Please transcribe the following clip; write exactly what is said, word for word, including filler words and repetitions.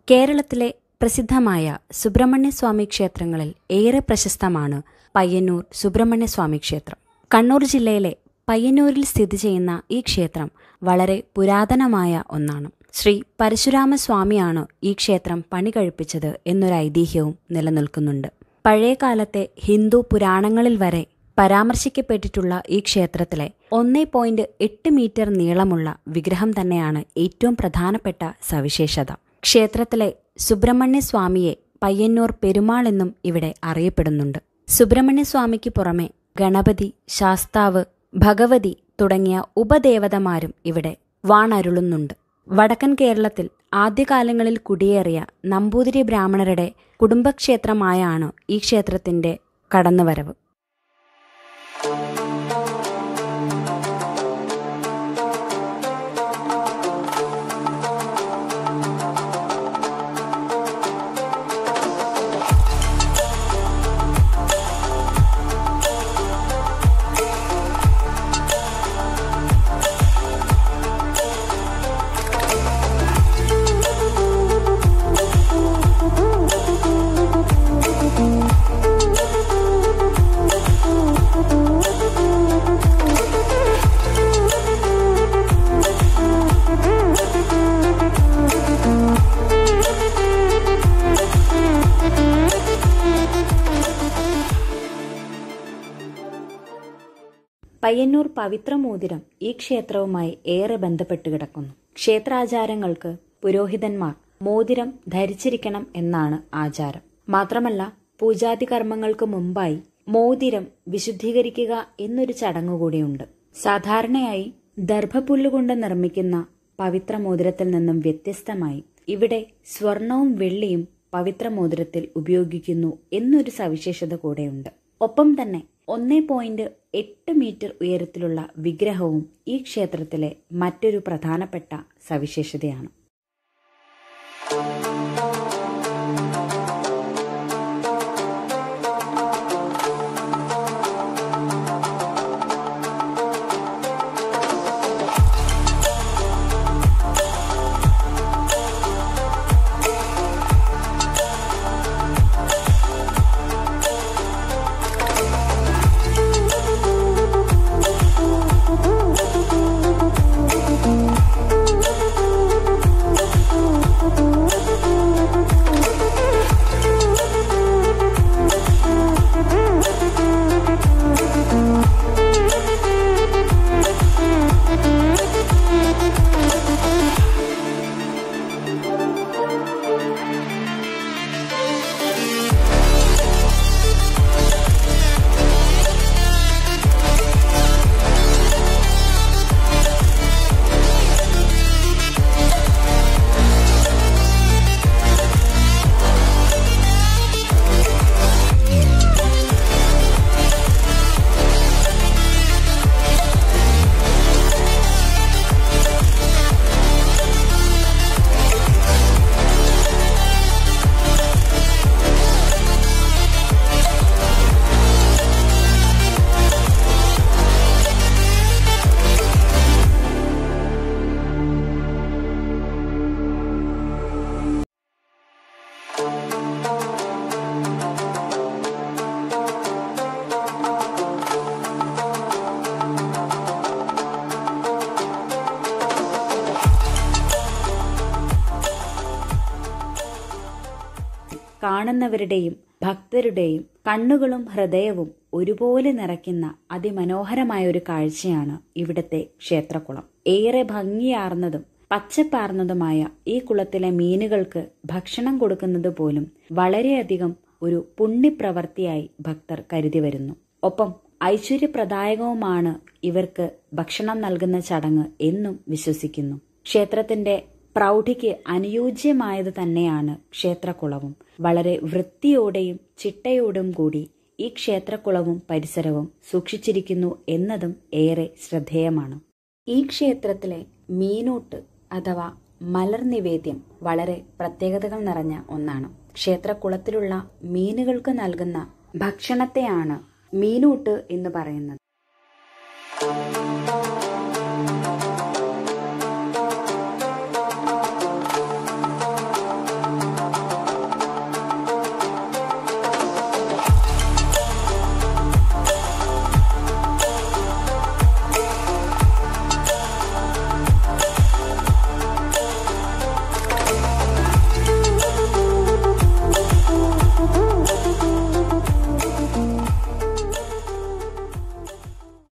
കേരളത്തിലെ പ്രസിദ്ധമായ സുബ്രഹ്മണ്യസ്വാമി ക്ഷേത്രങ്ങളിൽ ഏറെ പ്രശസ്തമാണ് പയ്യന്നൂർ സുബ്രഹ്മണ്യസ്വാമി ക്ഷേത്രം. കണ്ണൂർ ജില്ലയിലെ പയ്യന്നൂരിൽ സ്ഥിതി ചെയ്യുന്ന ഈ ക്ഷേത്രം വളരെ പുരാതനമായ ഒന്നാണ്. ശ്രീ പരശുരാമസ്വാമിയാണ് ഈ ക്ഷേത്രം പണി കഴിപ്പിച്ചത് എന്നൊരു ഐതിഹ്യവും നിലനിൽക്കുന്നുണ്ട്. പഴയകാലത്തെ ഹിന്ദു പുരാണങ്ങളിൽ വരെ പരാമർശിക്കപ്പെട്ടിട്ടുള്ള ഈ ക്ഷേത്രത്തിലെ ഒന്നേ പോയിന്റ് എട്ട് മീറ്റർ നീളമുള്ള വിഗ്രഹം തന്നെയാണ് ഏറ്റവും പ്രധാനപ്പെട്ട സവിശേഷത. ക്ഷേത്രത്തിലെ സുബ്രഹ്മണ്യസ്വാമിയെ പയ്യന്നൂർ പെരുമാൾ എന്നും ഇവിടെ അറിയപ്പെടുന്നുണ്ട്. സുബ്രഹ്മണ്യസ്വാമിക്ക് പുറമെ ഗണപതി, ശാസ്താവ്, ഭഗവതി തുടങ്ങിയ ഉപദേവതമാരും ഇവിടെ വാണരുളുന്നുണ്ട്. വടക്കൻ കേരളത്തിൽ ആദ്യകാലങ്ങളിൽ കുടിയേറിയ നമ്പൂതിരി ബ്രാഹ്മണരുടെ കുടുംബക്ഷേത്രമായാണ് ഈ ക്ഷേത്രത്തിന്റെ കടന്നുവരവ്. പയ്യന്നൂർ പവിത്രമോതിരം ഈ ക്ഷേത്രവുമായി ഏറെ ബന്ധപ്പെട്ട് കിടക്കുന്നു. ക്ഷേത്രാചാരങ്ങൾക്ക് പുരോഹിതന്മാർ മോതിരം ധരിച്ചിരിക്കണം എന്നാണ് ആചാരം. മാത്രമല്ല, പൂജാതി കർമ്മങ്ങൾക്ക് മുമ്പായി മോതിരം വിശുദ്ധീകരിക്കുക എന്നൊരു ചടങ്ങുകൂടിയുണ്ട്. സാധാരണയായി ദർഭപ്പുല്ലുകൊണ്ട് നിർമ്മിക്കുന്ന പവിത്രമോതിരത്തിൽ നിന്നും വ്യത്യസ്തമായി ഇവിടെ സ്വർണവും വെള്ളിയും പവിത്രമോതിരത്തിൽ ഉപയോഗിക്കുന്നു എന്നൊരു സവിശേഷത കൂടെയുണ്ട്. ഒപ്പം തന്നെ ഒന്നേ പോയിന്റ് എട്ട് മീറ്റർ ഉയരത്തിലുള്ള വിഗ്രഹവും ഈ ക്ഷേത്രത്തിലെ മറ്റൊരു പ്രധാനപ്പെട്ട സവിശേഷതയാണ്. കാണുന്നവരുടെയും ഭക്തരുടെയും കണ്ണുകളും ഹൃദയവും ഒരുപോലെ നിറയ്ക്കുന്ന അതിമനോഹരമായ ഒരു കാഴ്ചയാണ് ഇവിടത്തെ ക്ഷേത്രക്കുളം. ഏറെ ഭംഗിയാർന്നതും പച്ചപ്പാർന്നതുമായ ഈ കുളത്തിലെ മീനുകൾക്ക് ഭക്ഷണം കൊടുക്കുന്നത് പോലും വളരെയധികം ഒരു പുണ്യപ്രവൃത്തിയായി ഭക്തർ കരുതി വരുന്നു. ഒപ്പം ഐശ്വര്യപ്രദായകവുമാണ് ഇവർക്ക് ഭക്ഷണം നൽകുന്ന ചടങ്ങ് എന്നും വിശ്വസിക്കുന്നു. ക്ഷേത്രത്തിന്റെ പ്രൗഢിക്ക് അനുയോജ്യമായത് തന്നെയാണ് ക്ഷേത്രക്കുളവും. വളരെ വൃത്തിയോടെയും ചിട്ടയോടും കൂടി ഈ ക്ഷേത്രക്കുളവും പരിസരവും സൂക്ഷിച്ചിരിക്കുന്നു എന്നതും ഏറെ ശ്രദ്ധേയമാണ്. ഈ ക്ഷേത്രത്തിലെ മീനൂട്ട് അഥവാ മലർ നിവേദ്യം വളരെ പ്രത്യേകതകൾ നിറഞ്ഞ ഒന്നാണ്. ക്ഷേത്രക്കുളത്തിലുള്ള മീനുകൾക്ക് നൽകുന്ന ഭക്ഷണത്തെയാണ് മീനൂട്ട് എന്ന് പറയുന്നത്.